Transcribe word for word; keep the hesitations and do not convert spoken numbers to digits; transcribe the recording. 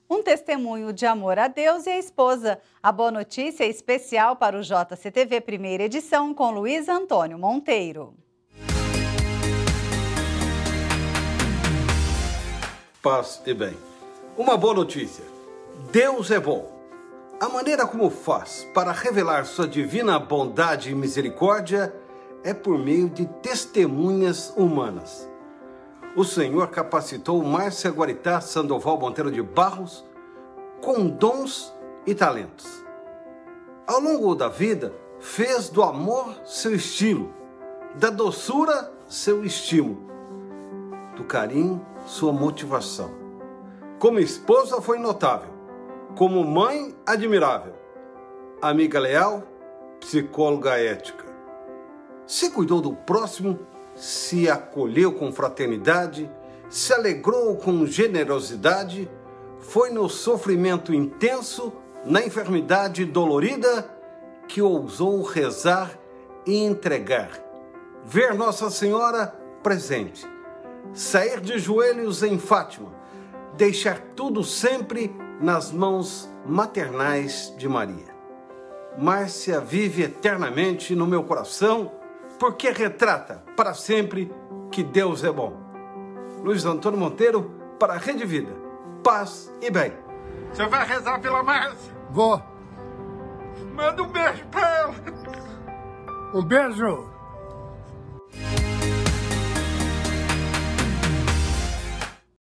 Um testemunho de amor a Deus e a esposa. A boa notícia é especial para o J C T V Primeira Edição com Luiz Antônio Monteiro. Paz e bem. Uma boa notícia. Deus é bom. A maneira como faz para revelar sua divina bondade e misericórdia é por meio de testemunhas humanas. O Senhor capacitou Márcia Guaritá Sandoval Monteiro de Barros com dons e talentos. Ao longo da vida, fez do amor seu estilo, da doçura seu estímulo, do carinho sua motivação. Como esposa foi notável, como mãe admirável, amiga leal, psicóloga ética. Se cuidou do próximo, se acolheu com fraternidade, se alegrou com generosidade, foi no sofrimento intenso, na enfermidade dolorida, que ousou rezar e entregar. Ver Nossa Senhora presente, sair de joelhos em Fátima, deixar tudo sempre nas mãos maternais de Maria. Márcia vive eternamente no meu coração, porque retrata para sempre que Deus é bom. Luiz Antônio Monteiro para a Rede Vida. Paz e bem. Você vai rezar pela Márcia? Vou. Manda um beijo pra ela. Um beijo.